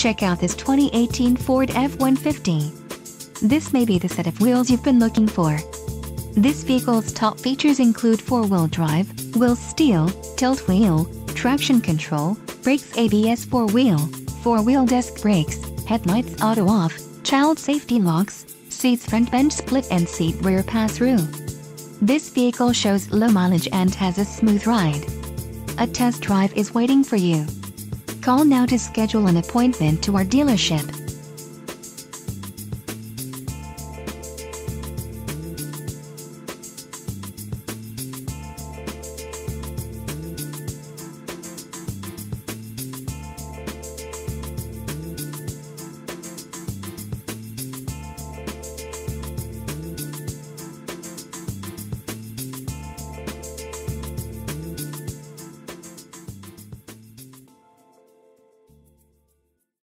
Check out this 2018 Ford F-150. This may be the set of wheels you've been looking for. This vehicle's top features include 4-wheel drive, wheel steel, tilt wheel, traction control, brakes ABS 4-wheel disc brakes, headlights auto off, child safety locks, seats front bench split and seat rear pass-through. This vehicle shows low mileage and has a smooth ride. A test drive is waiting for you. Call now to schedule an appointment to our dealership.